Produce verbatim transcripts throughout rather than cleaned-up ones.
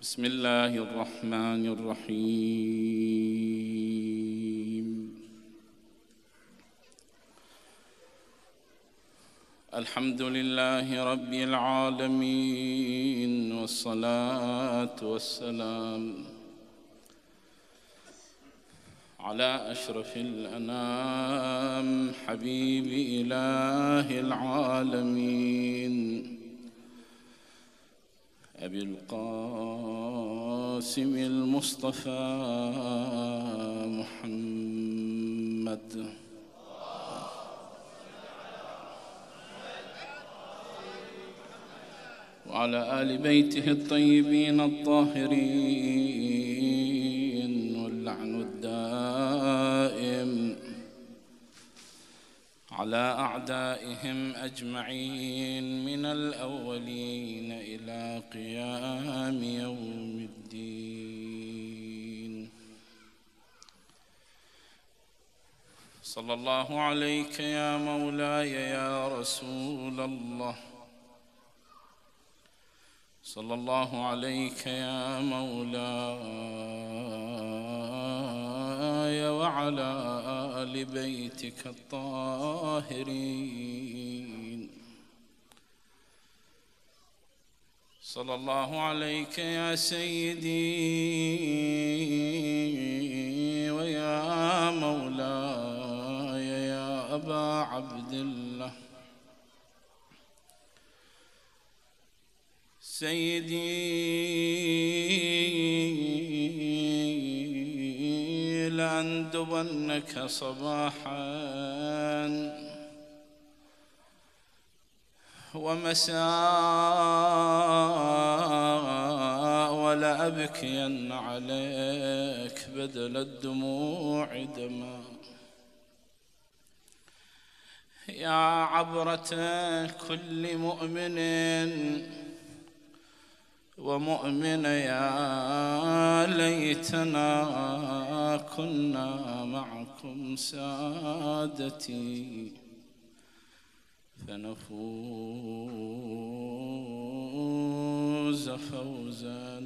بسم الله الرحمن الرحيم. الحمد لله رب العالمين، والصلاة والسلام على أشرف الأنام حبيب إله العالمين أبي القاسم المصطفى محمد وعلى آل بيته الطيبين الطاهرين، واللعن الدائم على أعدائهم أجمعين من الأولين إلى قيام يوم الدين. صلى الله عليك يا مولاي يا رسول الله، صلى الله عليك يا مولاي وعلى آل بيتك الطاهرين. صلى الله عليك يا سيدي ويا مولاي يا أبا عبد الله، سيدي لأندبنك صباحا ومساء ولأبكين عليك بدل الدموع دما، يا عبرة كل مؤمن ومؤمن، يا ليتنا كنا معكم سادتي فنفوز فوزا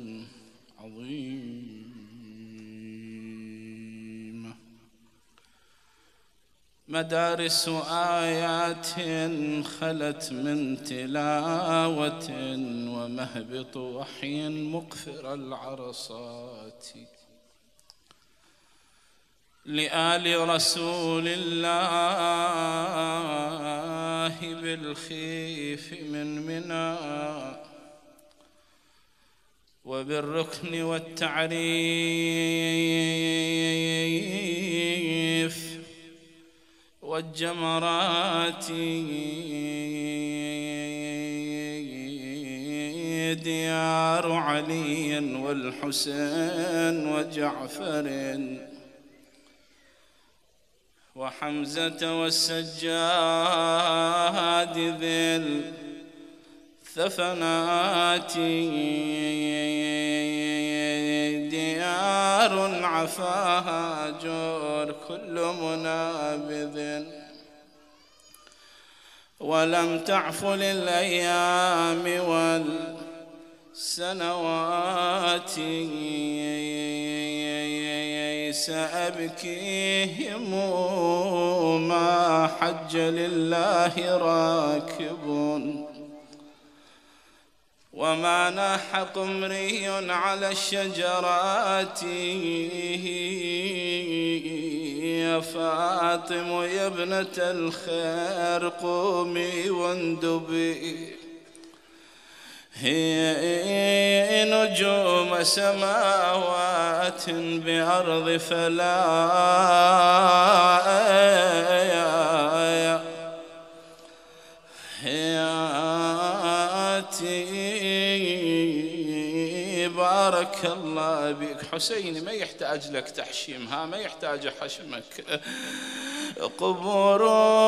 عظيما. مدارس آيات خلت من تلاوة، ومهبط وحي مقفر العرصات، لآل رسول الله بالخيف من منى، وبالركن والتعريف والجمرات، ديار علي والحسين وجعفر وحمزة والسجاد ذي الثفنات، ديار عفاها جور كل منابذ، ولم تعف للأيام والسنوات، سأبكيهم ما حج لله راكب، وما ناح قمري على الشجرات، يا فاطم يا ابنة الخير قومي واندبي، هي نجوم سماوات بأرض فلاياتي. بارك الله بك حسيني، ما يحتاج لك تحشيم، ها ما يحتاج حشمك. قبور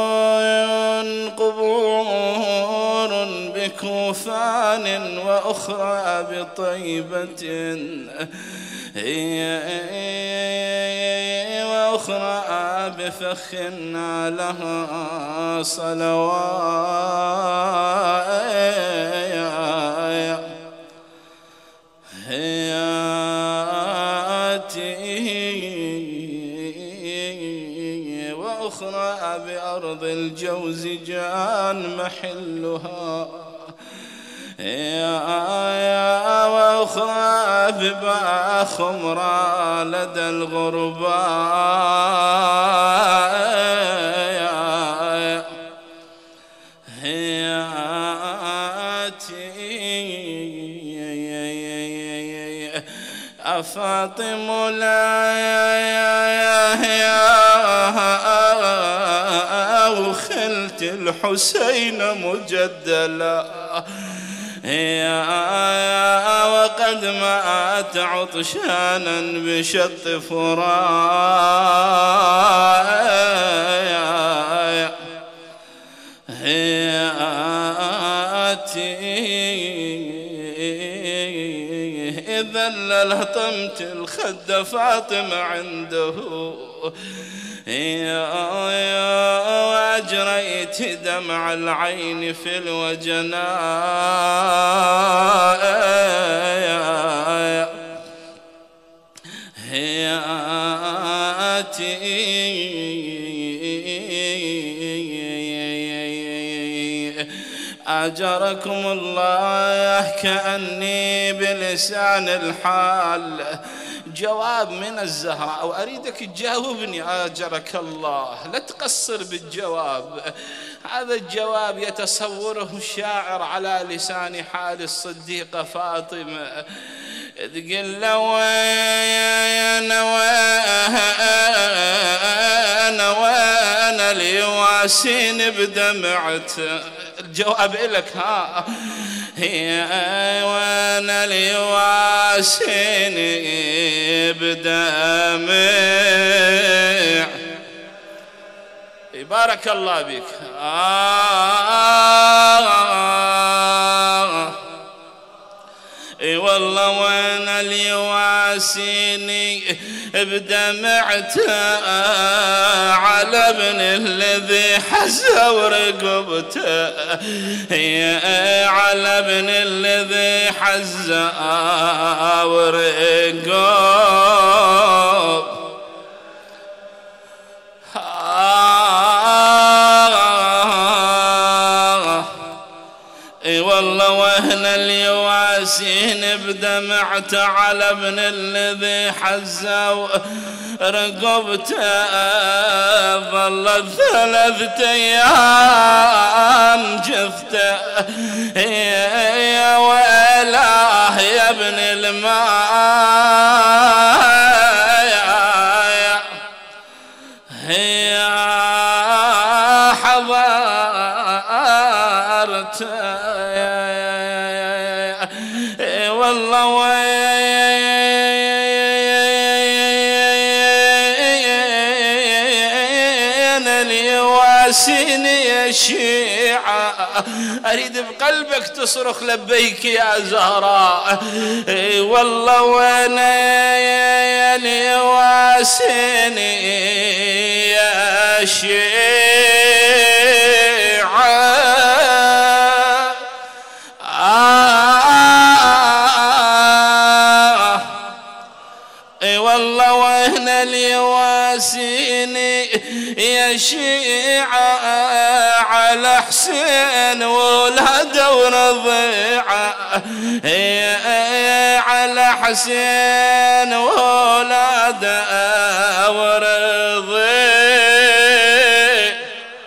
قبور بكوفان وأخرى بطيبة، وأخرى بفخ لها صلوات، وأخرى بأرض الجوزجان محلها، يا وأخرى بباء خمرى لدى الغرباء، فاطم لا يا وخلت الحسين مجدلا، يا وقد مات عطشانا بشط فراء، إذا للطمت الخد فاطمة عنده، وأجريت دمع العين في الوجناء، أجركم الله كأني بلسان الحال جواب من الزهراء، وأريدك تجاوبني أجرك الله، لا تقصر بالجواب. هذا الجواب يتصوره الشاعر على لسان حال الصديقة فاطمة، تقول له وين وين وين اليواسين بدمعته. الجواب إلك ها، وين اليواسين بدمع. بارك الله بك. آه اي والله وين اليواسيني بدمعته على ابن الذي حزه ورقبته، على ابن الذي حزه ورقبته. والله وهن اليواسين بدمعت على ابن الذي حزه رقبته، ظلت ثلاثة أيام جثته، يا ويلاه يا ابن الماء، يا حضرت والله وين اليواسين يا شيعة. أريد بقلبك تصرخ لبيك يا زهراء. والله وين اليواسين يا شيعة. والله وين اليواسين يا شيعة على حسين وولده ورضيعة، على حسين وولده ورضيعة.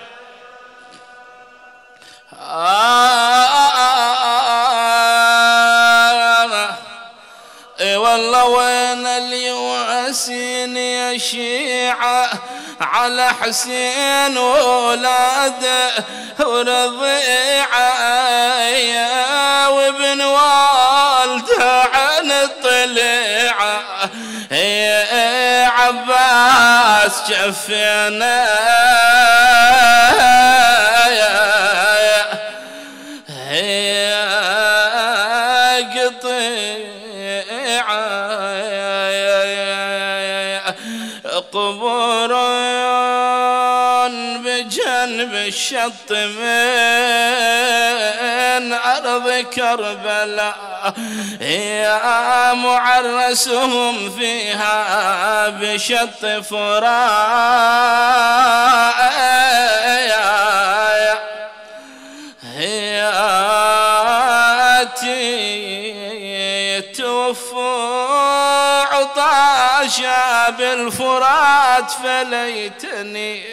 والله وين اليواسين يا شيعة على حسين وولاده ورضيعة، وابن والده عن الطليعة، عباس شفينا قبور بجنب الشط من من أرض كربلاء يا معرسهم فيها بشط فراء توفوا عطاشا بالفرات فليتني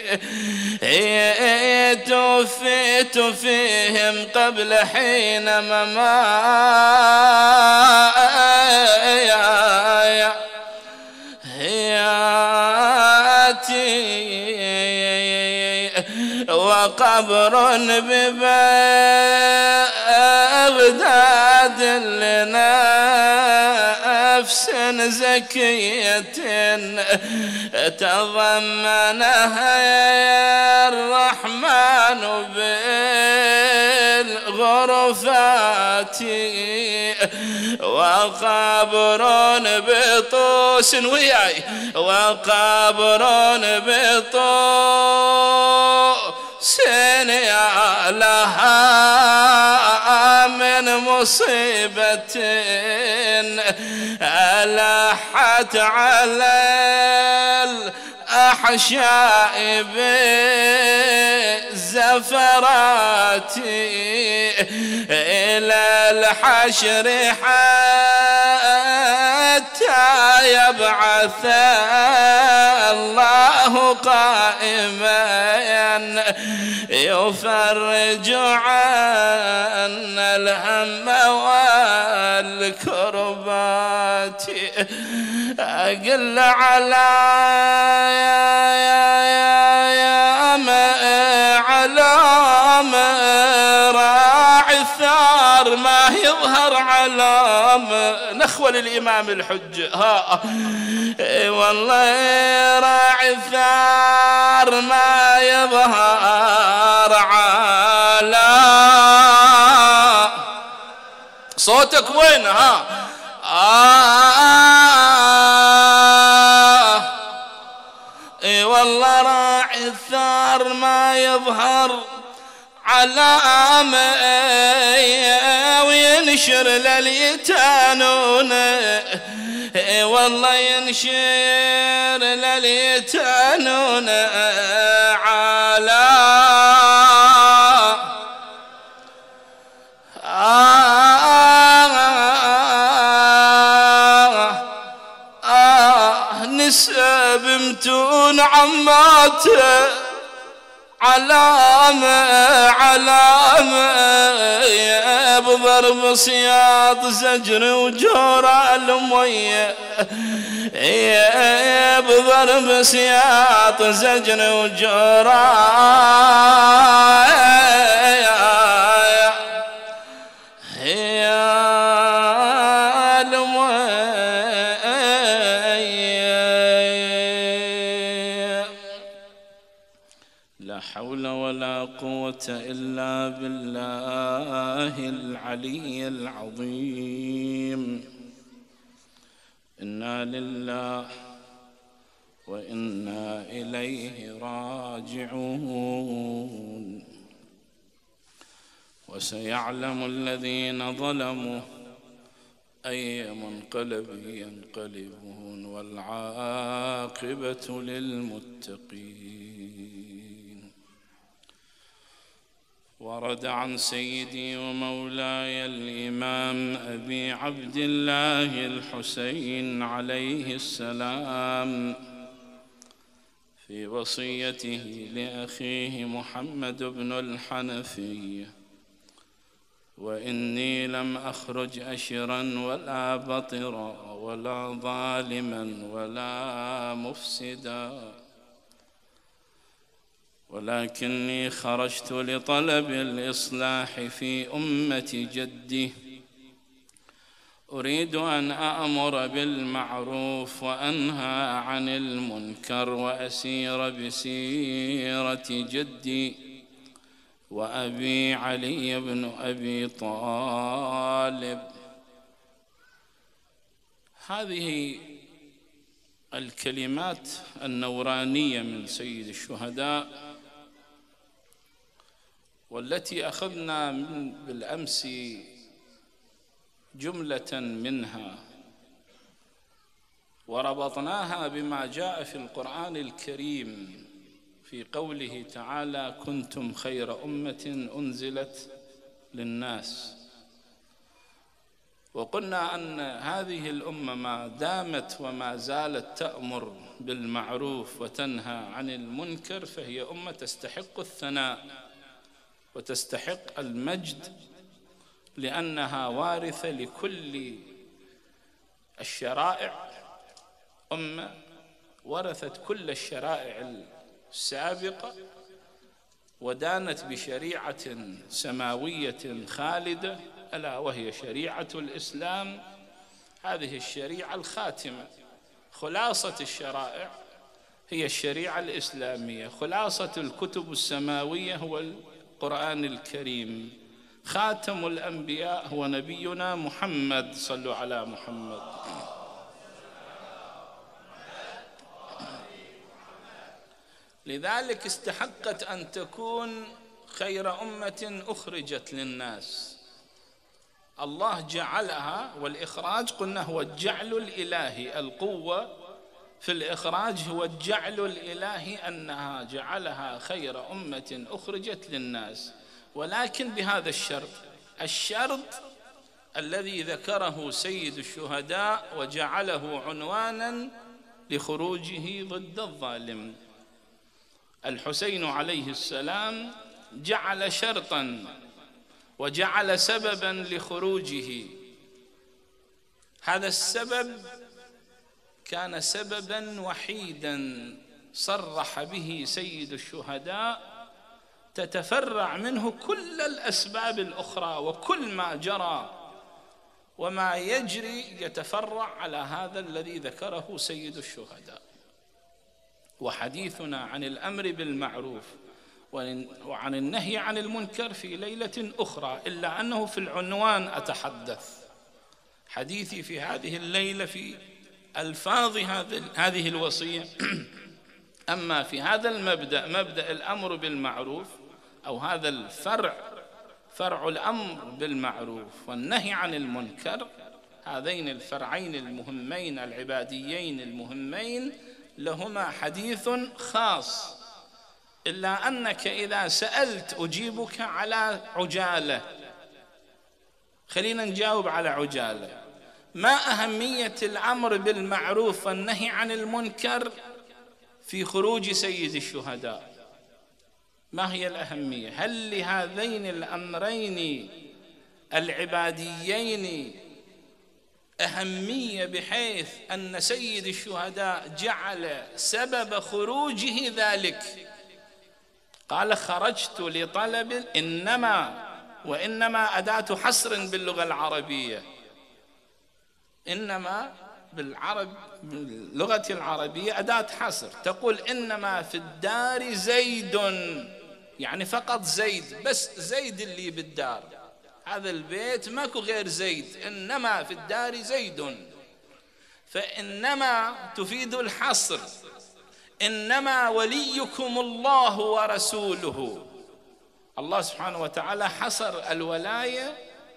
توفيت فيهم قبل حين مماتي وقبر ببغداد لنفس زكية تضمنها الرحمن بالغرفات وقبر بطوس وياي وقبر بطوس يا لها من مصيبة ألحت على الأحشاء بالزفرات إلى الحشر حتى يبعث الله قائما يفرج عنا الهم والكربات أقل على علام راعي الثار ما يظهر علام نخوة للإمام الحج ها والله راعي الثار ما يظهر علام صوتك وين ها آه اي والله راعي الثار ما يظهر علام وينشر لليتانون اي والله ينشر لليتانون على نسب متون عماته علامة علامة بضرب سياط زجر وجورة المية بضرب سياط زجر وجورة إلا بالله العلي العظيم إنا لله وإنا إليه راجعون وسيعلم الذين ظلموا أي منقلب ينقلبون والعاقبة للمتقين. ورد عن سيدي ومولاي الإمام أبي عبد الله الحسين عليه السلام في وصيته لأخيه محمد بن الحنفي: وإني لم أخرج أشرا ولا بطرا ولا ظالما ولا مفسدا، ولكني خرجت لطلب الإصلاح في أمة جدي، أريد أن أأمر بالمعروف وأنهى عن المنكر وأسير بسيرة جدي وأبي علي بن أبي طالب. هذه الكلمات النورانية من سيد الشهداء والتي أخذنا من بالأمس جملة منها وربطناها بما جاء في القرآن الكريم في قوله تعالى: كنتم خير أمة أنزلت للناس. وقلنا أن هذه الأمة ما دامت وما زالت تأمر بالمعروف وتنهى عن المنكر فهي أمة تستحق الثناء وتستحق المجد، لأنها وارثة لكل الشرائع، أمة ورثت كل الشرائع السابقة ودانت بشريعة سماوية خالدة ألا وهي شريعة الإسلام. هذه الشريعة الخاتمة، خلاصة الشرائع هي الشريعة الإسلامية، خلاصة الكتب السماوية هو القرآن الكريم، خاتم الأنبياء هو نبينا محمد. صلوا على محمد. لذلك استحقت أن تكون خير أمة أخرجت للناس. الله جعلها، والإخراج قلنا هو الجعل الإلهي، القوة في الإخراج هو الجعل الإلهي، أنها جعلها خير أمة أخرجت للناس، ولكن بهذا الشرط، الشرط الذي ذكره سيد الشهداء وجعله عنوانا لخروجه ضد الظالم. الحسين عليه السلام جعل شرطا وجعل سببا لخروجه. هذا السبب كان سببا وحيدا صرح به سيد الشهداء، تتفرع منه كل الأسباب الأخرى، وكل ما جرى وما يجري يتفرع على هذا الذي ذكره سيد الشهداء. وحديثنا عن الأمر بالمعروف وعن النهي عن المنكر في ليلة أخرى، إلا أنه في العنوان أتحدث. حديثي في هذه الليلة في ألفاظ هذه الوصية. أما في هذا المبدأ، مبدأ الأمر بالمعروف، أو هذا الفرع، فرع الأمر بالمعروف والنهي عن المنكر، هذين الفرعين المهمين العباديين المهمين لهما حديث خاص، إلا أنك إذا سألت أجيبك على عجالة. خلينا نجاوب على عجالة. ما أهمية الأمر بالمعروف والنهي عن المنكر في خروج سيد الشهداء؟ ما هي الأهمية؟ هل لهذين الأمرين العباديين أهمية بحيث أن سيد الشهداء جعل سبب خروجه ذلك؟ قال: خرجت لطلب، إنما، وإنما أداة حصر باللغة العربية، إنما بالعرب باللغة العربية أداة حصر، تقول إنما في الدار زيد، يعني فقط زيد، بس زيد اللي بالدار، هذا البيت ماكو غير زيد، إنما في الدار زيد. فإنما تفيد الحصر، إنما وليكم الله ورسوله. الله سبحانه وتعالى حصر الولاية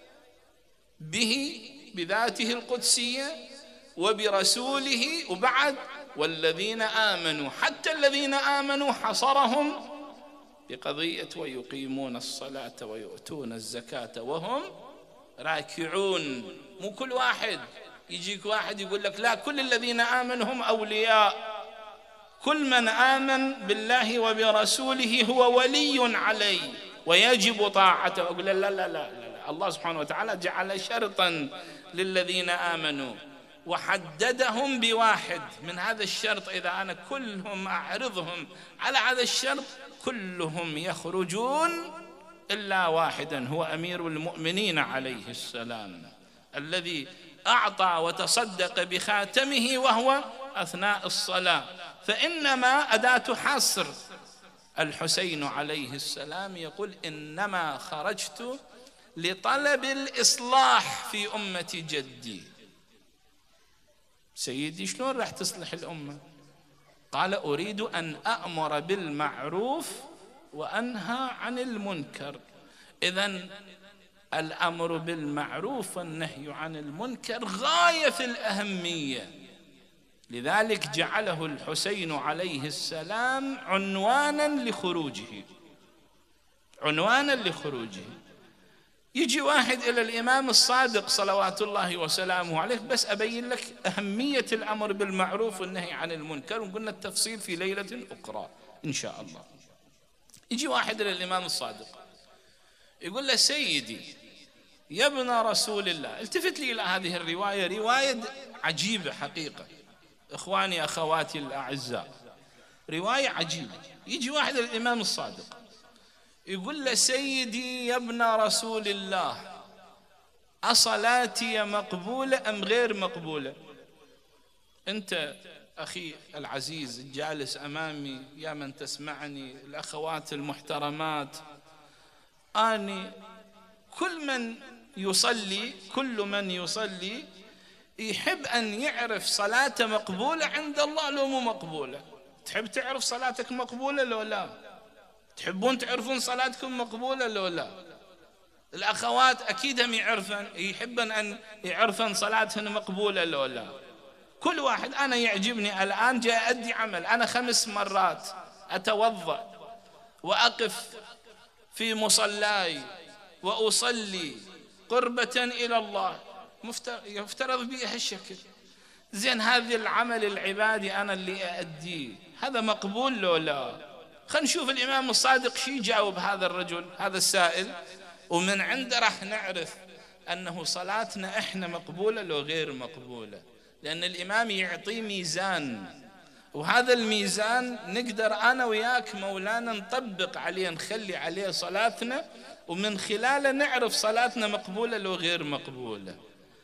به بذاته القدسية وبرسوله، وبعد والذين آمنوا، حتى الذين آمنوا حصرهم بقضية ويقيمون الصلاة ويؤتون الزكاة وهم راكعون. مو كل واحد يجيك واحد يقول لك لا، كل الذين آمنوا هم أولياء، كل من آمن بالله وبرسوله هو ولي عليه ويجب طاعته. أقول لا لا لا لا, لا. الله سبحانه وتعالى جعل شرطا للذين آمنوا وحددهم بواحد من هذا الشرط، إذا أنا كلهم أعرضهم على هذا الشرط كلهم يخرجون إلا واحدا، هو أمير المؤمنين عليه السلام، الذي أعطى وتصدق بخاتمه وهو أثناء الصلاة. فإنما أداة حصر. الحسين عليه السلام يقول: إنما خرجت لطلب الإصلاح في أمة جدي. سيدي شلون راح تصلح الأمة؟ قال: أريد أن أأمر بالمعروف وأنهى عن المنكر. إذن الأمر بالمعروف والنهي عن المنكر غاية في الأهمية، لذلك جعله الحسين عليه السلام عنوانا لخروجه، عنوانا لخروجه. يجي واحد إلى الإمام الصادق صلوات الله وسلامه عليه، بس أبين لك أهمية الأمر بالمعروف والنهي عن المنكر، وقلنا التفصيل في ليلة أخرى إن شاء الله. يجي واحد إلى الإمام الصادق يقول له: سيدي يا ابن رسول الله. التفت لي إلى هذه الرواية، رواية عجيبة حقيقة، إخواني أخواتي الأعزاء، رواية عجيبة. يجي واحد إلى الإمام الصادق يقول له: سيدي يا ابن رسول الله، أصلاتي مقبولة أم غير مقبولة؟ أنت أخي العزيز الجالس أمامي، يا من تسمعني، الأخوات المحترمات، أني كل من يصلي كل من يصلي يحب أن يعرف صلاته مقبولة عند الله لو مو مقبولة. تحب تعرف صلاتك مقبولة لو لا؟ تحبون تعرفون صلاتكم مقبولة لو لا؟ الأخوات أكيد هم يعرفن، يحبن أن يعرفن صلاتهن مقبولة لو لا. كل واحد، أنا يعجبني الآن جاء أدي عمل، أنا خمس مرات أتوضأ وأقف في مصلاي وأصلي قربة إلى الله، يفترض بي هالشكل. زين هذا العمل العبادي أنا اللي أأديه، هذا مقبول لو لا؟ خلينا نشوف الإمام الصادق شي جاوب هذا الرجل هذا السائل، ومن عنده راح نعرف أنه صلاتنا إحنا مقبولة لو غير مقبولة. لأن الإمام يعطي ميزان، وهذا الميزان نقدر أنا وياك مولانا نطبق عليه، نخلي عليه صلاتنا، ومن خلاله نعرف صلاتنا مقبولة لو غير مقبولة.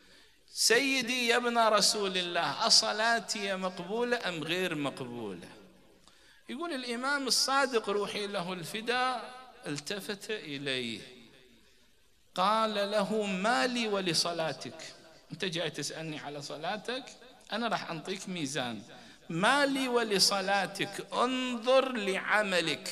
سيدي يا ابن رسول الله، أصلاتي مقبولة أم غير مقبولة؟ يقول الإمام الصادق روحي له الفداء التفت إليه قال له: ما لي ولصلاتك؟ أنت جاي تسألني على صلاتك، أنا راح أنطيك ميزان. ما لي ولصلاتك، انظر لعملك.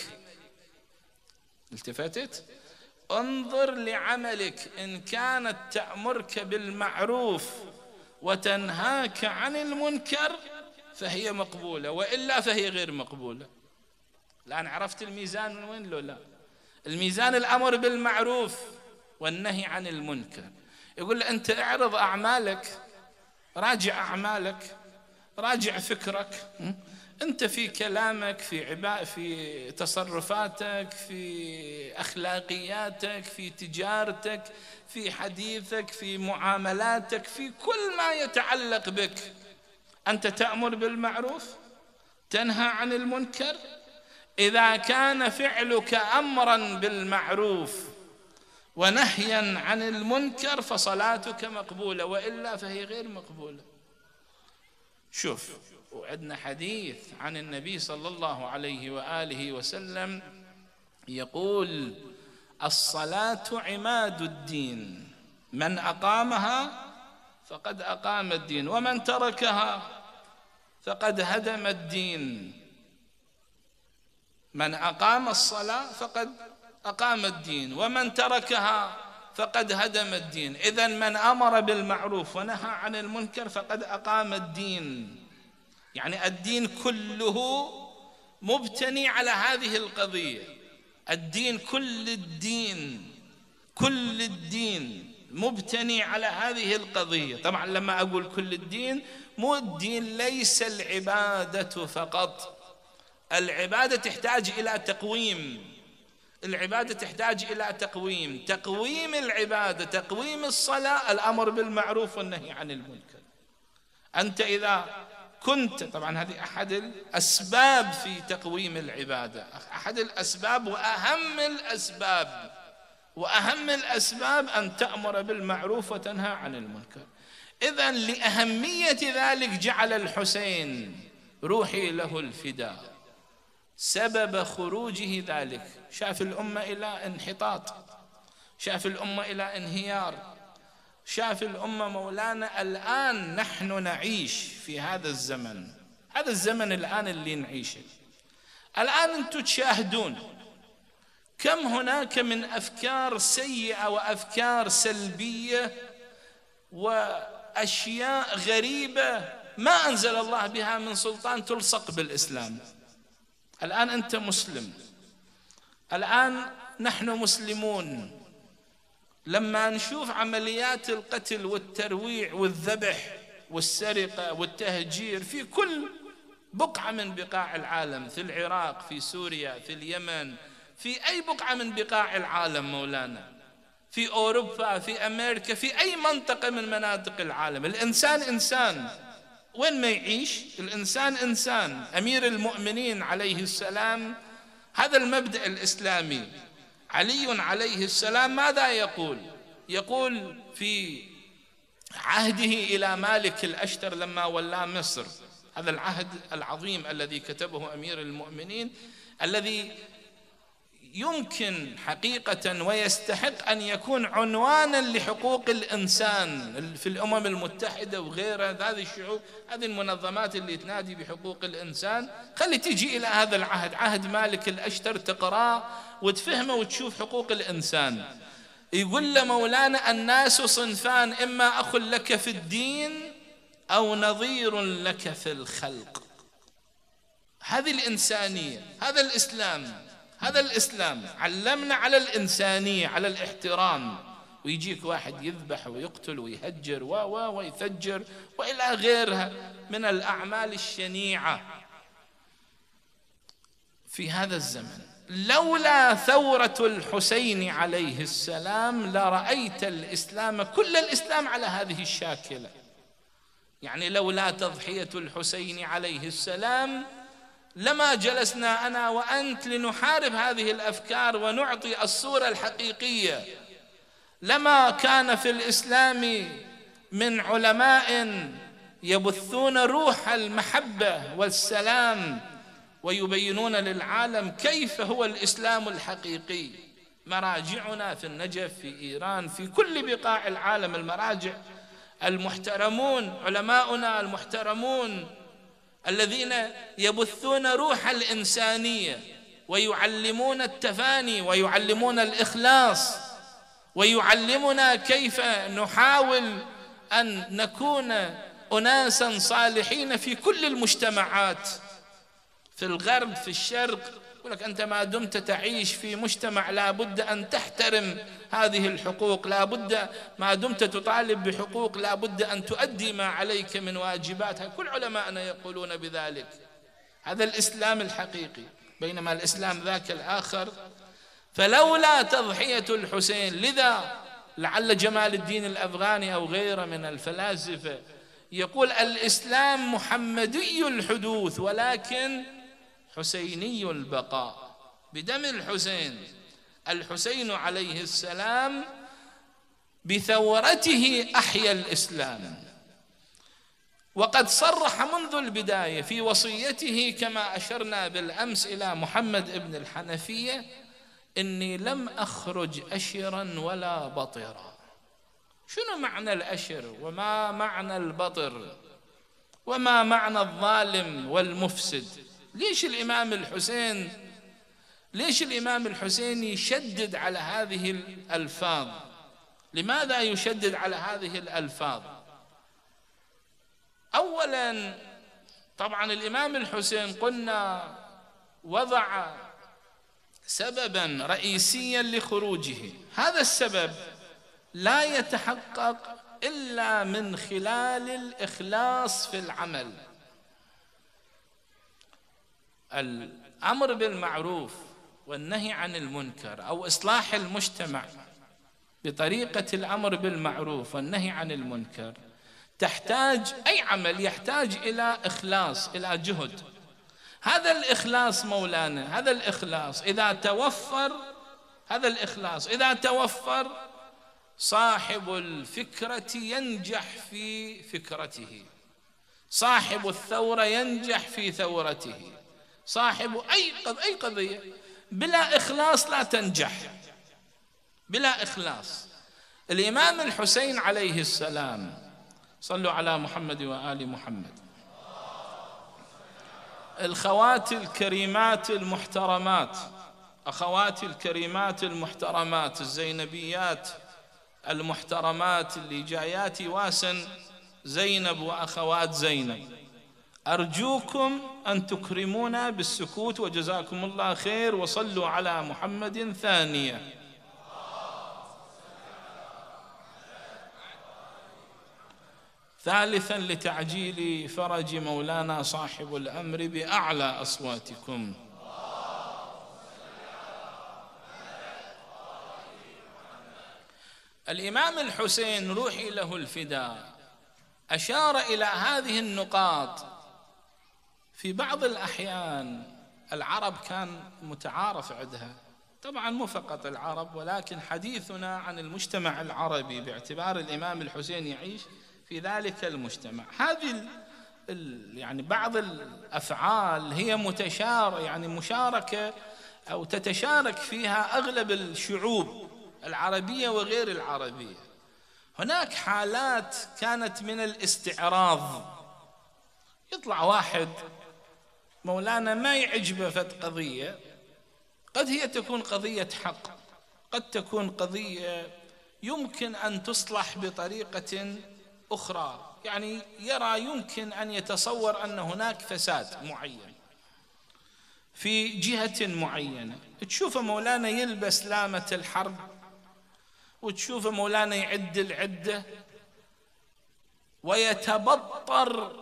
التفتت، انظر لعملك، إن كانت تأمرك بالمعروف وتنهاك عن المنكر فهي مقبولة، وإلا فهي غير مقبولة. الآن عرفت الميزان من وين لو لا؟ الميزان الأمر بالمعروف والنهي عن المنكر. يقول له: أنت اعرض أعمالك، راجع أعمالك، راجع فكرك، أنت في كلامك، في عباء، في تصرفاتك، في أخلاقياتك، في تجارتك، في حديثك، في معاملاتك، في كل ما يتعلق بك، أنت تأمر بالمعروف تنهى عن المنكر. إذا كان فعلك أمرا بالمعروف ونهيا عن المنكر فصلاتك مقبولة، وإلا فهي غير مقبولة. شوف، وعندنا حديث عن النبي صلى الله عليه وآله وسلم يقول: الصلاة عماد الدين، من أقامها فقد أقام الدين، ومن تركها فقد هدم الدين. من أقام الصلاة فقد أقام الدين، ومن تركها فقد هدم الدين. إذن من أمر بالمعروف ونهى عن المنكر فقد أقام الدين، يعني الدين كله مبتني على هذه القضية. الدين كل الدين كل الدين مبتني على هذه القضية. طبعا لما أقول كل الدين، مو الدين ليس العبادة فقط، العبادة تحتاج إلى تقويم، العبادة تحتاج إلى تقويم، تقويم العبادة، تقويم الصلاة، الأمر بالمعروف والنهي عن المنكر. أنت إذا كنت، طبعا هذه أحد الأسباب في تقويم العبادة، أحد الأسباب وأهم الأسباب وأهم الأسباب أن تأمر بالمعروف وتنهى عن المنكر. إذن لأهمية ذلك جعل الحسين روحي له الفداء سبب خروجه ذلك. شاف الأمة إلى انحطاط، شاف الأمة إلى انهيار، شاف الأمة مولانا. الآن نحن نعيش في هذا الزمن، هذا الزمن الآن اللي نعيشه الآن. أنتم تشاهدون كم هناك من أفكار سيئة وأفكار سلبية وأشياء غريبة ما أنزل الله بها من سلطان تلصق بالإسلام. الآن أنت مسلم، الآن نحن مسلمون، لما نشوف عمليات القتل والترويع والذبح والسرقة والتهجير في كل بقعة من بقاع العالم، في العراق، في سوريا، في اليمن، في أي بقعة من بقاع العالم مولانا، في أوروبا، في أمريكا، في أي منطقة من مناطق العالم، الإنسان إنسان وين ما يعيش، الإنسان إنسان. أمير المؤمنين عليه السلام، هذا المبدأ الإسلامي، علي عليه السلام ماذا يقول؟ يقول في عهده إلى مالك الأشتر لما ولى مصر، هذا العهد العظيم الذي كتبه أمير المؤمنين، الذي يمكن حقيقة ويستحق أن يكون عنوانا لحقوق الإنسان في الأمم المتحدة وغيرها، هذه الشعوب، هذه المنظمات اللي تنادي بحقوق الإنسان. خلي تيجي إلى هذا العهد، عهد مالك الأشتر، تقرأ وتفهمه وتشوف حقوق الإنسان. يقول له مولانا: الناس صنفان، إما أخ لك في الدين أو نظير لك في الخلق. هذه الإنسانية، هذا الإسلام، هذا الإسلام علمنا على الإنسانية، على الاحترام. ويجيك واحد يذبح ويقتل ويهجر و و ويفجر وإلى غيرها من الأعمال الشنيعة في هذا الزمن. لولا ثورة الحسين عليه السلام لرأيت الإسلام، كل الإسلام على هذه الشاكلة. يعني لولا تضحية الحسين عليه السلام لما جلسنا أنا وأنت لنحارب هذه الأفكار ونعطي الصورة الحقيقية. لما كان في الإسلام من علماء يبثون روح المحبة والسلام ويبينون للعالم كيف هو الإسلام الحقيقي. مراجعنا في النجف، في إيران، في كل بقاع العالم، المراجع المحترمون، علماؤنا المحترمون الذين يبثون روح الإنسانية ويعلمون التفاني ويعلمون الإخلاص ويعلمنا كيف نحاول أن نكون أناسا صالحين في كل المجتمعات، في الغرب، في الشرق. يقول لك أنت ما دمت تعيش في مجتمع لا بد أن تحترم هذه الحقوق، لا بد ما دمت تطالب بحقوق لا بد أن تؤدي ما عليك من واجباتها. كل علماءنا يقولون بذلك. هذا الإسلام الحقيقي، بينما الإسلام ذاك الآخر. فلولا تضحية الحسين، لذا لعل جمال الدين الأفغاني أو غيره من الفلاسفة يقول الإسلام محمدي الحدوث ولكن حسيني البقاء. بدم الحسين، الحسين عليه السلام بثورته أحيا الإسلام. وقد صرح منذ البداية في وصيته كما أشرنا بالأمس إلى محمد ابن الحنفية: إني لم أخرج أشرا ولا بطرا. شنو معنى الأشر وما معنى البطر وما معنى الظالم والمفسد؟ ليش الإمام الحسين ليش الإمام الحسين يشدد على هذه الألفاظ؟ لماذا يشدد على هذه الألفاظ؟ أولا طبعا الإمام الحسين قلنا وضع سببا رئيسيا لخروجه. هذا السبب لا يتحقق إلا من خلال الإخلاص في العمل. الأمر بالمعروف والنهي عن المنكر أو إصلاح المجتمع بطريقة الأمر بالمعروف والنهي عن المنكر تحتاج، أي عمل يحتاج إلى إخلاص، إلى جهد. هذا الإخلاص مولانا، هذا الإخلاص إذا توفر، هذا الإخلاص إذا توفر صاحب الفكرة ينجح في فكرته، صاحب الثورة ينجح في ثورته، صاحب أي أي قضية بلا إخلاص لا تنجح، بلا إخلاص. الإمام الحسين عليه السلام، صلوا على محمد وآل محمد. الخوات الكريمات المحترمات، أخواتي الكريمات المحترمات الزينبيات المحترمات اللي جاياتي واسن زينب وأخوات زينب، أرجوكم أن تكرمونا بالسكوت وجزاكم الله خير، وصلوا على محمد ثانية. ثالثا لتعجيل فرج مولانا صاحب الأمر بأعلى أصواتكم. الإمام الحسين روحي له الفداء أشار إلى هذه النقاط. في بعض الأحيان العرب كان متعارف عندها، طبعا مو فقط العرب، ولكن حديثنا عن المجتمع العربي باعتبار الإمام الحسين يعيش في ذلك المجتمع. هذه يعني بعض الأفعال هي متشار يعني مشاركة أو تتشارك فيها أغلب الشعوب العربية وغير العربية. هناك حالات كانت من الاستعراض، يطلع واحد مولانا ما يعجبه فت قضية، قد هي تكون قضية حق، قد تكون قضية يمكن أن تصلح بطريقة أخرى، يعني يرى يمكن أن يتصور أن هناك فساد معين في جهة معينة. تشوف مولانا يلبس لامة الحرب، وتشوف مولانا يعد العدة ويتبطر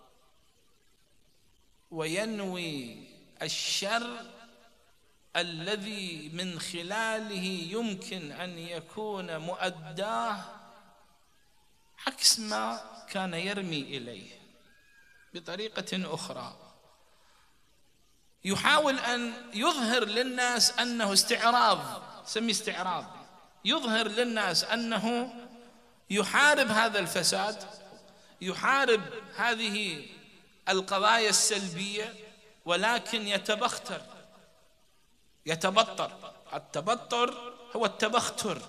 وينوي الشر الذي من خلاله يمكن أن يكون مؤداه عكس ما كان يرمي إليه بطريقة أخرى. يحاول أن يظهر للناس أنه استعراض، سمي استعراض، يظهر للناس أنه يحارب هذا الفساد، يحارب هذه القضايا السلبية، ولكن يتبختر يتبطر. التبطر هو التبختر،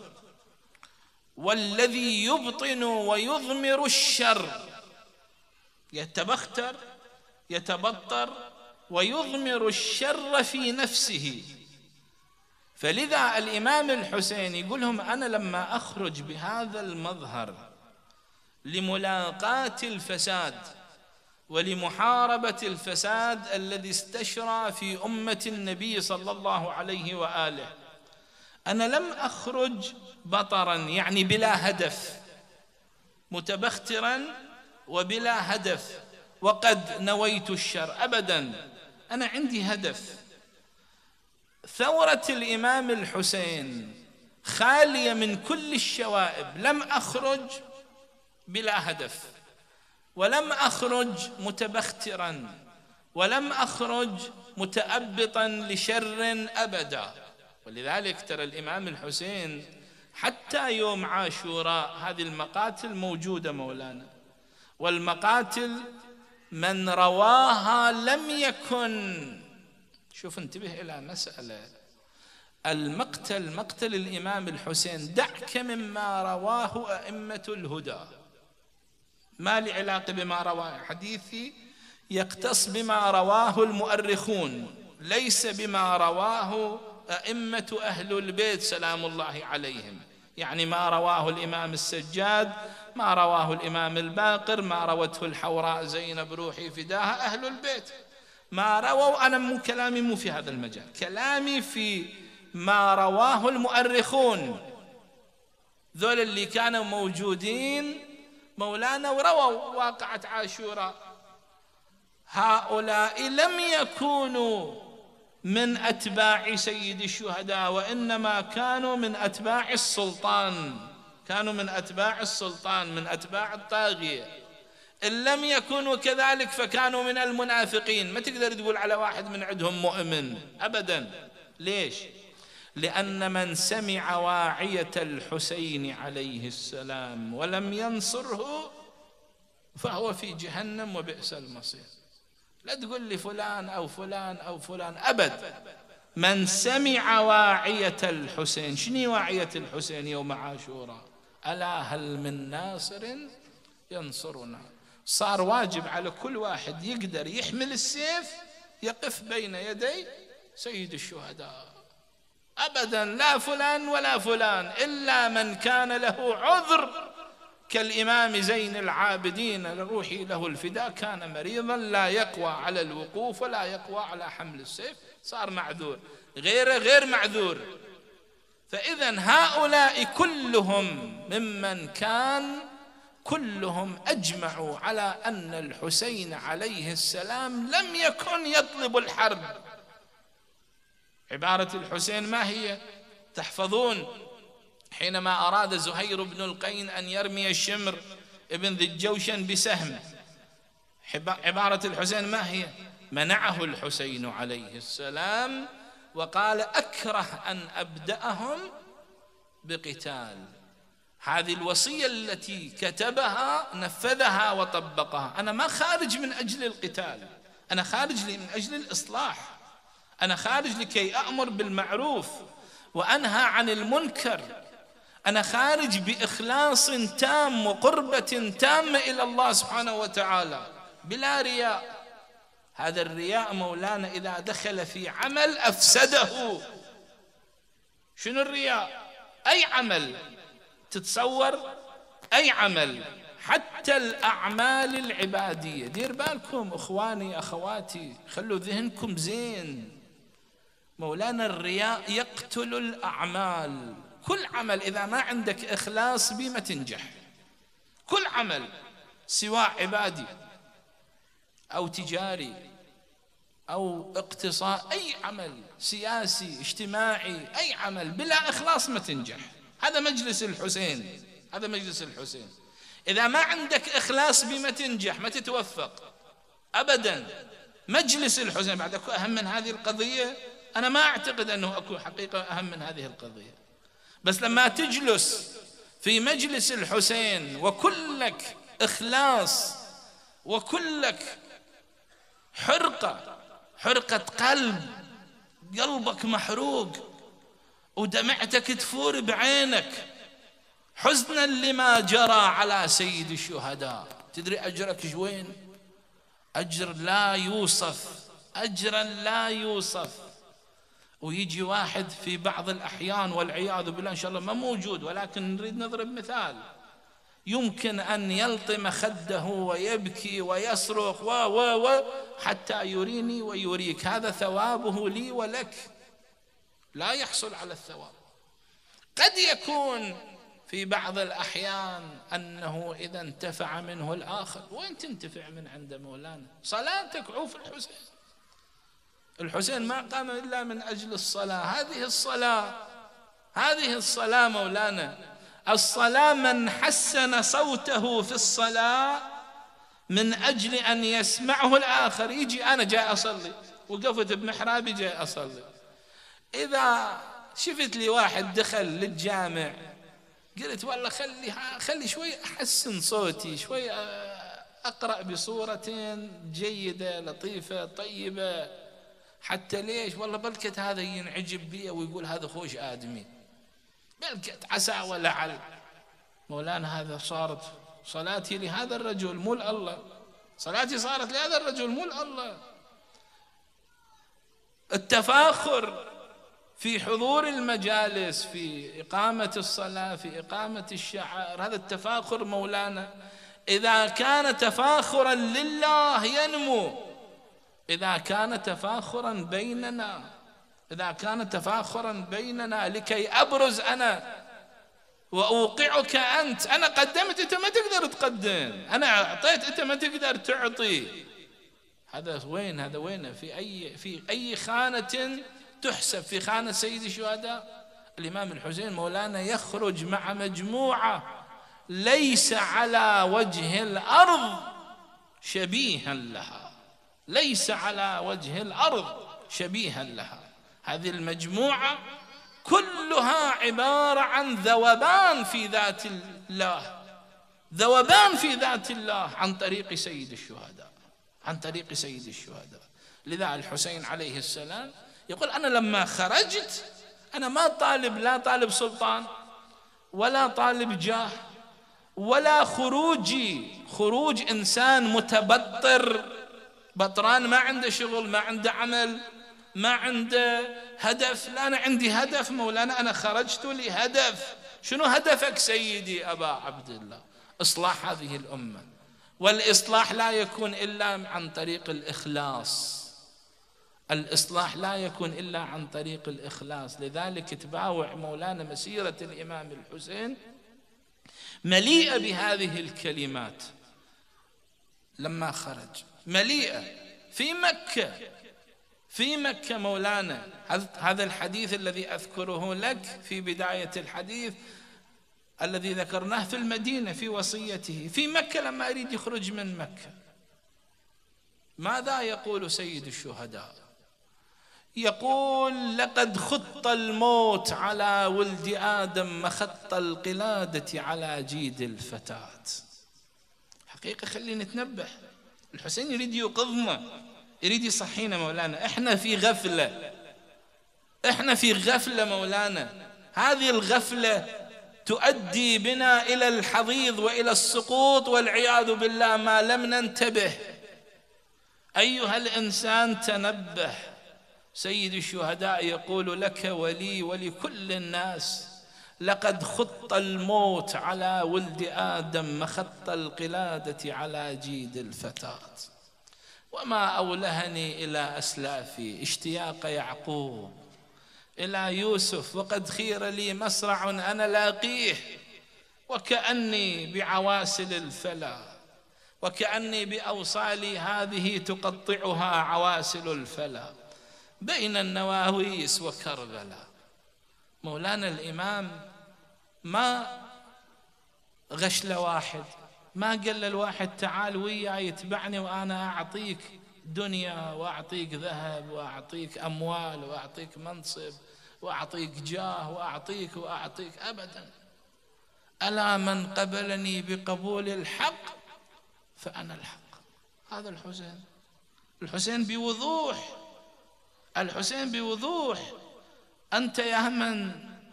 والذي يبطن ويضمر الشر. يتبختر يتبطر ويضمر الشر في نفسه. فلذا الإمام الحسين يقول لهم أنا لما أخرج بهذا المظهر لملاقاة الفساد ولمحاربة الفساد الذي استشرى في أمة النبي صلى الله عليه وآله، أنا لم أخرج بطرا يعني بلا هدف، متبخترا وبلا هدف وقد نويت الشر، أبدا، أنا عندي هدف. ثورة الإمام الحسين خالية من كل الشوائب، لم أخرج بلا هدف، ولم أخرج متبخترا، ولم أخرج متأبطا لشر أبدا. ولذلك ترى الإمام الحسين حتى يوم عاشوراء هذه المقاتل موجودة مولانا، والمقاتل من رواها لم يكن، شوف انتبه إلى مسألة، المقتل مقتل الإمام الحسين دعك مما رواه أئمة الهدى، ما لي علاقة بما رواه حديثي، يقتص بما رواه المؤرخون، ليس بما رواه أئمة أهل البيت سلام الله عليهم، يعني ما رواه الإمام السجاد، ما رواه الإمام الباقر، ما روته الحوراء زينب روحي فداها أهل البيت، ما رووا. أنا مو كلامي مو في هذا المجال، كلامي في ما رواه المؤرخون، ذول اللي كانوا موجودين مولانا ورووا واقعة عاشوراء. هؤلاء لم يكونوا من أتباع سيد الشهداء، وإنما كانوا من أتباع السلطان، كانوا من أتباع السلطان، من أتباع الطاغية. إن لم يكونوا كذلك فكانوا من المنافقين. ما تقدر تقول على واحد من عندهم مؤمن أبدا. ليش؟ لأن من سمع واعية الحسين عليه السلام ولم ينصره فهو في جهنم وبئس المصير. لا تقول لي فلان أو فلان أو فلان، أبد. من سمع واعية الحسين، شنو واعية الحسين يوم عاشوراء؟ ألا هل من ناصر ينصرنا؟ صار واجب على كل واحد يقدر يحمل السيف يقف بين يدي سيد الشهداء. أبدا، لا فلان ولا فلان، إلا من كان له عذر كالإمام زين العابدين لروحي له الفداء، كان مريضا لا يقوى على الوقوف ولا يقوى على حمل السيف، صار معذور، غيره غير معذور. فإذا هؤلاء كلهم ممن كان كلهم أجمعوا على أن الحسين عليه السلام لم يكن يطلب الحرب. عبارة الحسين ما هي؟ تحفظون حينما أراد زهير بن القين أن يرمي الشمر ابن ذي الجوشن بسهم، عبارة الحسين ما هي؟ منعه الحسين عليه السلام وقال أكره أن أبدأهم بقتال. هذه الوصية التي كتبها نفذها وطبقها. أنا ما خارج من أجل القتال، أنا خارج من أجل الإصلاح، أنا خارج لكي أأمر بالمعروف وأنهى عن المنكر، أنا خارج بإخلاص تام وقربة تامة إلى الله سبحانه وتعالى بلا رياء. هذا الرياء مولانا إذا دخل في عمل أفسده. شنو الرياء؟ أي عمل تتصور، أي عمل، حتى الأعمال العبادية. دير بالكم إخواني أخواتي، خلوا ذهنكم زين. مولانا الرياء يقتل الأعمال. كل عمل إذا ما عندك إخلاص بيه ما تنجح. كل عمل سواء عبادي أو تجاري أو اقتصاد، أي عمل سياسي اجتماعي، أي عمل بلا إخلاص ما تنجح. هذا مجلس الحسين، هذا مجلس الحسين. إذا ما عندك إخلاص بيه ما تنجح، ما تتوفق أبدا. مجلس الحسين بعد أكو أهم من هذه القضية؟ أنا ما أعتقد أنه أكو حقيقة أهم من هذه القضية. بس لما تجلس في مجلس الحسين وكلك إخلاص وكلك حرقة حرقة قلب، قلبك محروق ودمعتك تفور بعينك حزنا لما جرى على سيد الشهداء. تدري أجرك شوين؟ أجر لا يوصف، أجرا لا يوصف. ويجي واحد في بعض الأحيان والعياذ بالله إن شاء الله ما موجود، ولكن نريد نضرب مثال، يمكن أن يلطم خده ويبكي ويصرخ و و و حتى يريني ويريك، هذا ثوابه لي ولك، لا يحصل على الثواب. قد يكون في بعض الأحيان أنه إذا انتفع منه الآخر. وين تنتفع من عند مولانا؟ صلاتك عوف الحسين. الحسين ما قام إلا من أجل الصلاة. هذه الصلاة، هذه الصلاة مولانا، الصلاة من حسن صوته في الصلاة من أجل أن يسمعه الآخر. يجي أنا جاي أصلي وقفت بمحرابي جاي أصلي، إذا شفت لي واحد دخل للجامع قلت والله خلي خلي شوي أحسن صوتي، شوي أقرأ بصورة جيدة لطيفة طيبة، حتى ليش؟ والله بلكت هذا ينعجب بي ويقول هذا خوش آدمي، بلكت عسى ولعل. مولانا هذا صارت صلاتي لهذا الرجل مو الله، صلاتي صارت لهذا الرجل مو الله. التفاخر في حضور المجالس، في إقامة الصلاة، في إقامة الشعائر، هذا التفاخر مولانا إذا كان تفاخرا لله ينمو، إذا كان تفاخرا بيننا، إذا كان تفاخرا بيننا لكي أبرز أنا وأوقعك أنت، أنا قدمت أنت ما تقدر تقدم، أنا أعطيت أنت ما تقدر تعطي، هذا وين؟ هذا وين؟ في أي في أي خانة تحسب؟ في خانة سيد الشهداء الإمام الحسين مولانا يخرج مع مجموعة ليس على وجه الأرض شبيها لها، ليس على وجه الأرض شبيها لها. هذه المجموعة كلها عبارة عن ذوبان في ذات الله، ذوبان في ذات الله عن طريق سيد الشهداء، عن طريق سيد الشهداء. لذا الحسين عليه السلام يقول أنا لما خرجت أنا ما طالب، لا طالب سلطان ولا طالب جاه ولا خروجي خروج إنسان متبطر بطران ما عنده شغل ما عنده عمل ما عنده هدف. لا، أنا عندي هدف مولانا، أنا خرجت لي هدف. شنو هدفك سيدي أبا عبد الله؟ إصلاح هذه الأمة، والإصلاح لا يكون إلا عن طريق الإخلاص. الإصلاح لا يكون إلا عن طريق الإخلاص. لذلك تباوع مولانا مسيرة الإمام الحسين مليئة بهذه الكلمات لما خرج، مليئة في مكة. في مكة مولانا، هذا الحديث الذي أذكره لك في بداية الحديث الذي ذكرناه في المدينة في وصيته، في مكة لما يريد يخرج من مكة ماذا يقول سيد الشهداء؟ يقول: لقد خط الموت على ولد آدم مخط القلادة على جيد الفتاة. حقيقة خلينا نتنبه، الحسين يريد يوقظنا، يريد يصحينا مولانا. احنا في غفلة، احنا في غفلة مولانا. هذه الغفلة تؤدي بنا إلى الحضيض وإلى السقوط والعياذ بالله ما لم ننتبه. أيها الإنسان تنبه. سيد الشهداء يقول لك ولي ولكل الناس: لقد خط الموت على ولد آدم مخط القلادة على جيد الفتاة. وما أولهني إلى أسلافي اشتياق يعقوب إلى يوسف، وقد خير لي مسرع أنا لاقيه، وكأني بعواسل الفلا، وكأني بأوصالي هذه تقطعها عواسل الفلا بين النواويس وكربلاء. مولانا الإمام ما غش لواحد، ما قال للواحد تعال وياي يتبعني وأنا أعطيك دنيا وأعطيك ذهب وأعطيك أموال وأعطيك منصب وأعطيك جاه وأعطيك وأعطيك أبدا. ألا من قبلني بقبول الحق فأنا الحق. هذا الحسين. الحسين بوضوح، الحسين بوضوح. أنت يا من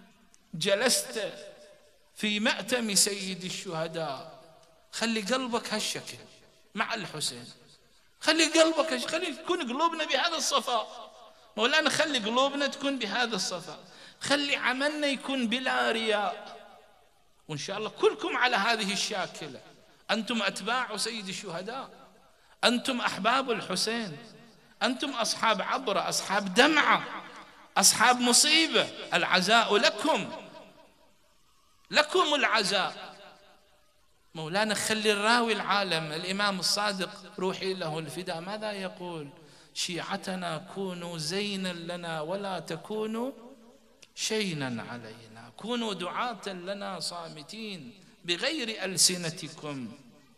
جلست في مأتم سيد الشهداء خلي قلبك هالشكل مع الحسين، خلي قلبك هالشكل. خلي تكون قلوبنا بهذا الصفاء مولانا، خلي قلوبنا تكون بهذا الصفاء، خلي عملنا يكون بلا رياء. وإن شاء الله كلكم على هذه الشاكلة. أنتم أتباع سيد الشهداء، أنتم أحباب الحسين، أنتم أصحاب عبرة، أصحاب دمعة، أصحاب مصيبة. العزاء لكم، لكم العزاء مولانا. خلي الراوي العالم الإمام الصادق روحي له الفداء ماذا يقول؟ شيعتنا كونوا زينا لنا ولا تكونوا شينا علينا، كونوا دعاة لنا صامتين بغير ألسنتكم.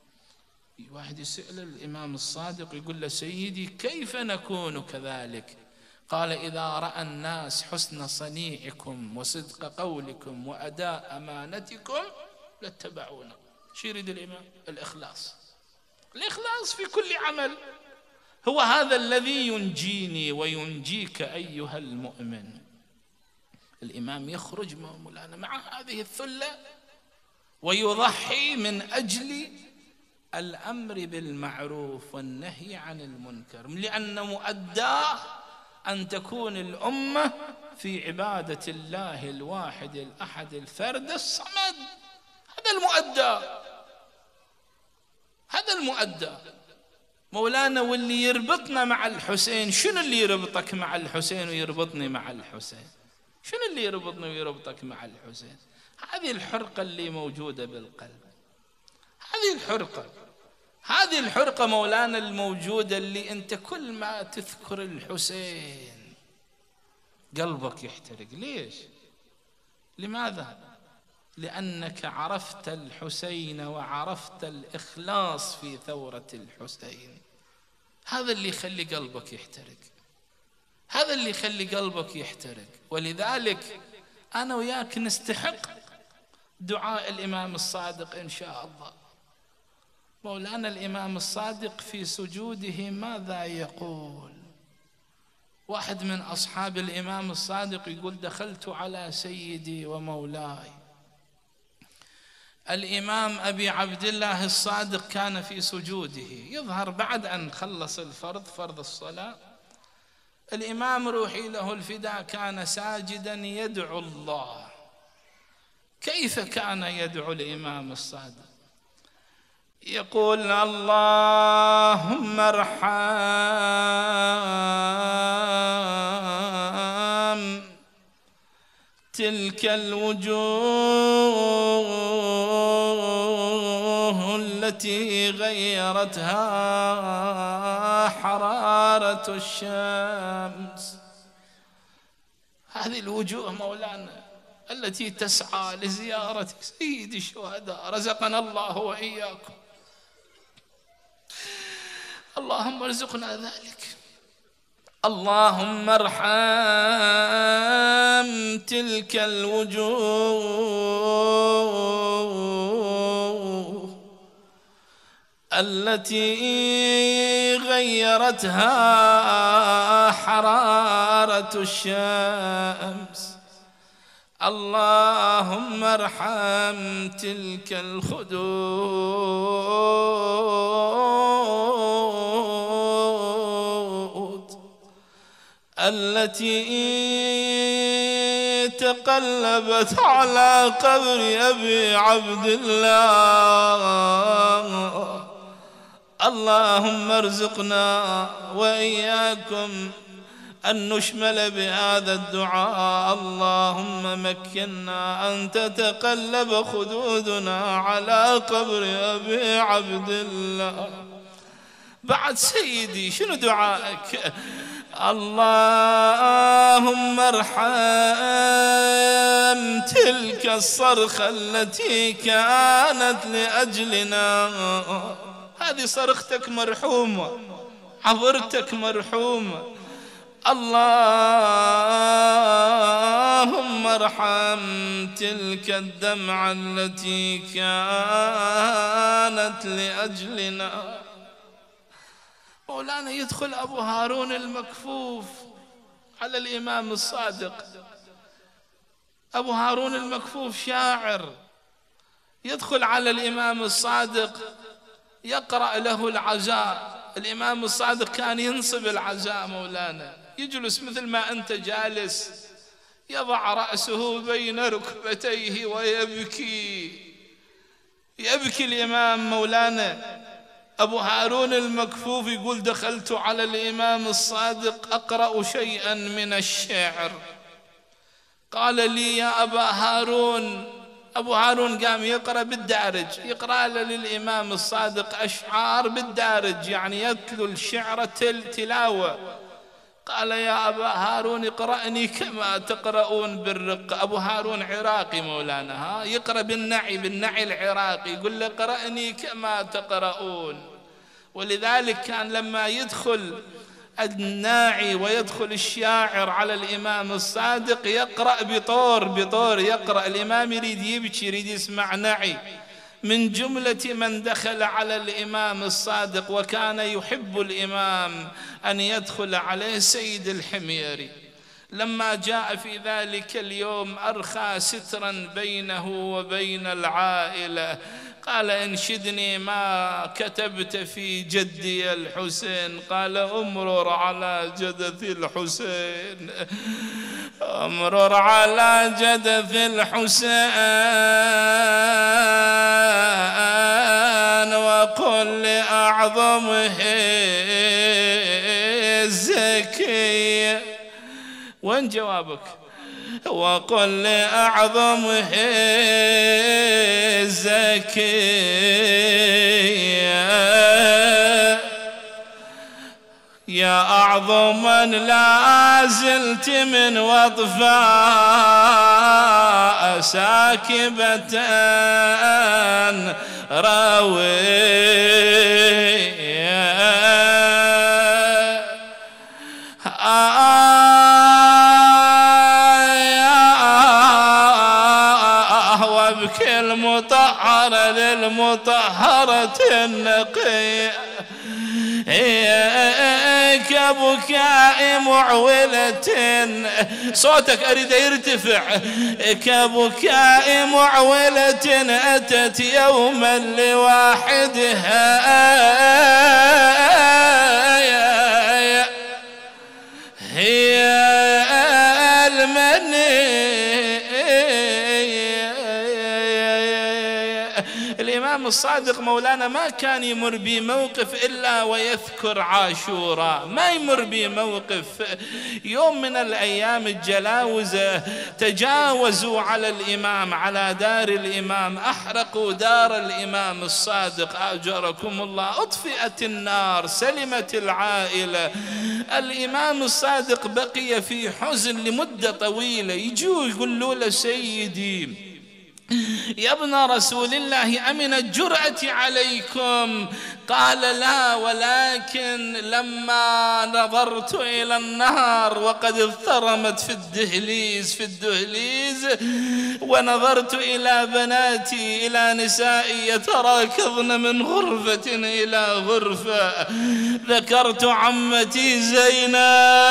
واحد يسأل الإمام الصادق يقول له سيدي كيف نكون كذلك؟ قال إذا رأى الناس حسن صنيعكم وصدق قولكم وأداء أمانتكم لاتبعونا. شو يريد الإمام؟ الإخلاص. الإخلاص في كل عمل هو هذا الذي ينجيني وينجيك أيها المؤمن. الإمام يخرج مولانا مع هذه الثلة ويضحي من أجل الأمر بالمعروف والنهي عن المنكر، لأن مؤداه أن تكون الأمة في عبادة الله الواحد الأحد الفرد الصمد. هذا المؤدى، هذا المؤدى مولانا. واللي يربطنا مع الحسين، شنو اللي يربطك مع الحسين ويربطني مع الحسين؟ شنو اللي يربطني ويربطك مع الحسين؟ هذه الحرقة اللي موجودة بالقلب، هذه الحرقة، هذه الحرقة مولانا الموجودة اللي أنت كل ما تذكر الحسين قلبك يحترق. ليش؟ لماذا؟ لأنك عرفت الحسين وعرفت الإخلاص في ثورة الحسين. هذا اللي يخلي قلبك يحترق، هذا اللي يخلي قلبك يحترق. ولذلك أنا وياك نستحق دعاء الإمام الصادق إن شاء الله. مولانا الإمام الصادق في سجوده ماذا يقول؟ واحد من أصحاب الإمام الصادق يقول دخلت على سيدي ومولاي الإمام أبي عبد الله الصادق كان في سجوده، يظهر بعد أن خلص الفرض، فرض الصلاة، الإمام روحي له الفداء كان ساجدا يدعو الله. كيف كان يدعو الإمام الصادق؟ يقول اللهم ارحم تلك الوجوه التي غيرتها حرارة الشمس. هذه الوجوه مولانا التي تسعى لزيارة سيد الشهداء، رزقنا الله وإياكم. اللهم ارزقنا ذلك. اللهم ارحم تلك الوجوه التي غيرتها حرارة الشمس. اللهم ارحم تلك الخدود التي تقلبت على قبر أبي عبد الله. اللهم ارزقنا وإياكم أن نشمل بهذا الدعاء. اللهم مكننا أن تتقلب خدودنا على قبر أبي عبد الله. بعد سيدي شنو دعائك؟ اللهم ارحم تلك الصرخة التي كانت لأجلنا. هذه صرختك مرحومة، عبرتك مرحومة. اللهم ارحم تلك الدمعة التي كانت لأجلنا. مولانا يدخل أبو هارون المكفوف على الإمام الصادق. أبو هارون المكفوف شاعر، يدخل على الإمام الصادق يقرأ له العزاء. الإمام الصادق كان ينصب العزاء مولانا، يجلس مثل ما أنت جالس، يضع رأسه بين ركبتيه ويبكي. يبكي الإمام مولانا. أبو هارون المكفوف يقول دخلت على الإمام الصادق أقرأ شيئا من الشعر. قال لي يا أبا هارون. أبو هارون قام يقرأ بالدارج، يقرأ للإمام الصادق أشعار بالدارج، يعني يتلو الشعر تلاوة. قال يا أبا هارون اقرأني كما تقرؤون بالرق. أبو هارون عراقي مولانا، ها يقرأ بالنعي، بالنعي العراقي، يقول له اقرأني كما تقرؤون. ولذلك كان لما يدخل الناعي ويدخل الشاعر على الإمام الصادق يقرأ بطور بطور، يقرأ. الإمام يريد يبكي، يريد يسمع نعي. من جملة من دخل على الإمام الصادق وكان يحب الإمام أن يدخل عليه سيد الحميري. لما جاء في ذلك اليوم أرخى سترا بينه وبين العائلة. قال انشدني ما كتبت في جدي الحسين. قال امرر على جدث الحسين، امرر على جدث الحسين وقل لأعظمه الزكي. وين جوابك؟ وقل لأعظمه الزكي يا أعظما لا زلت من وطفاء ساكبة راوي. المطهرة للمطهرة النقية كبكاء معولة. صوتك أريد يرتفع. كبكاء معولة أتت يوما لواحدها الصادق مولانا ما كان يمر بموقف إلا ويذكر عاشوراء، ما يمر بموقف. يوم من الأيام الجلاوزة تجاوزوا على الإمام، على دار الإمام، أحرقوا دار الإمام الصادق أجركم الله، أطفئت النار، سلمت العائلة. الإمام الصادق بقي في حزن لمدة طويلة. يجوا يقولوا له سيدي يا ابن رسول الله أمن الجرأة عليكم؟ قال لا، ولكن لما نظرت إلى النار وقد اضطرمت في الدهليز في الدهليز ونظرت إلى بناتي إلى نسائي يتراكضن من غرفة إلى غرفة، ذكرت عمتي زينب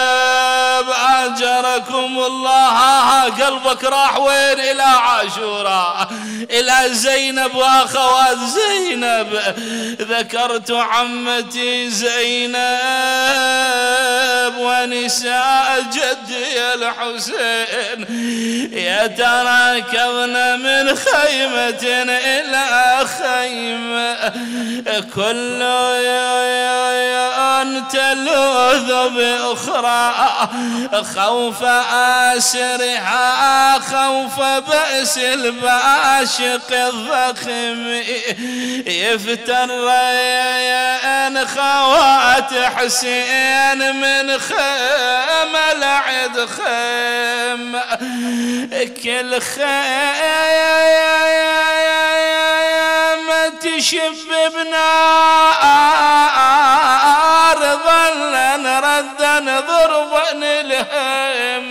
أجركم الله. قلبك راح وين؟ إلى عاشوراء، إلى زينب وأخوات زينب. ذكرت عمتي زينب ونساء جدي الحسين يتراكضن من خيمة إلى خيمة، كل تلوذ بأخرى، خوف آسرها، خوف بأس الباشق الضخم، يفتر يا خوات حسين من خيم لعد خيم، كل خيم تشب بنار، ظلا ردا ضربا الهم،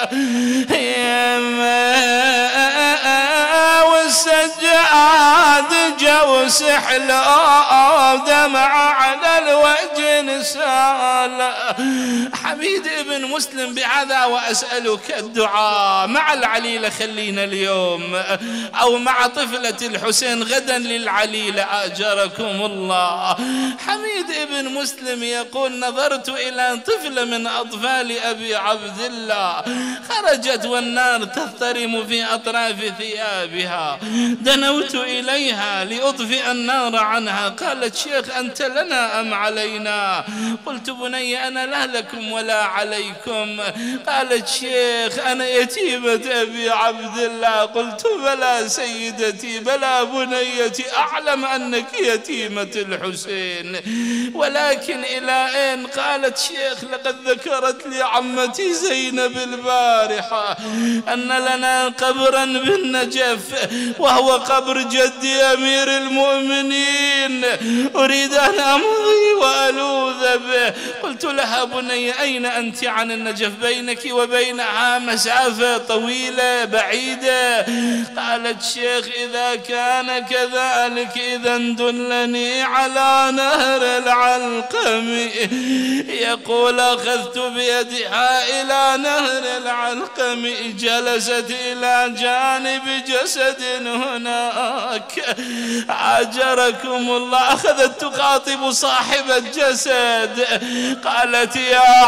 والسجاد جو سحلو دمع على الوجه نسال. حميد ابن مسلم بهذا وأسألك الدعاء مع العليلة، خلينا اليوم، أو مع طفلة الحسين غدا للعليلة أجركم الله. حميد ابن مسلم يقول نظرت إلى طفلة من أطفال أبي عبد الله خرجت والنار تضطرم في أطراف ثيابها، دنوت إليها لأطفئ النار عنها، قالت شيخ أنت لنا أم علينا؟ قلت بني أنا لا لكم ولا عليكم. قالت شيخ أنا يتيمة أبي عبد الله. قلت بلى سيدتي، بلى بنيتي، أعلم أنك يتيمة الحسين، ولكن إلى أين؟ قالت شيخ لقد ذكرت لي عمتي زينب البارحة أن لنا قبرا بالنجف وهو قبر جدي أمير المؤمنين، أريد أن أمضي وألوذ به. قلت لها بني أين أنت عن النجف؟ بينك وبينها مسافة طويلة بعيدة. قالت شيخ إذا كان كذلك إذا دلني على نهر العلقم. يقول أخذت بيدها إلى نهر العلقم، جلست إلى جانب جسد هناك أجركم الله، أخذت تخاطب صاحب الجسد، قالت يا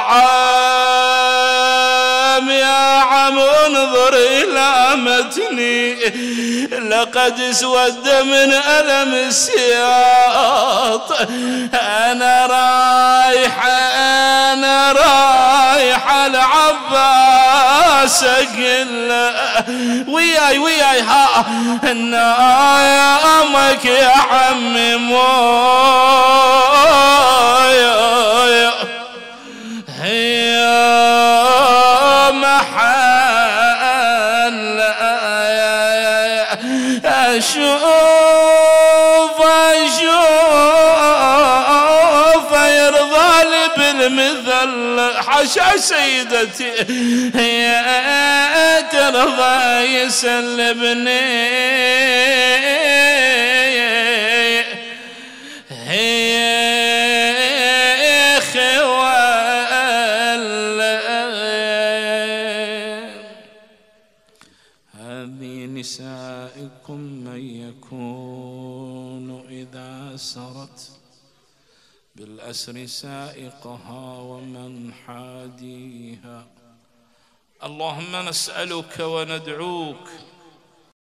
عم يا عم انظر إلى متني، لقد اسود من ألم السياط، أنا رايح أنا رايح العباس أقل وياي وياي ها نايمك يا عمي مويا هي محل أشوف أشوف يرضى لي بالمثل حاشا سيدتي هي ترضى يسلبني هي خوال هذه نسائكم من يكون إذا سرت بالأسر سائقها ومن حاديها. اللهم نسألك وندعوك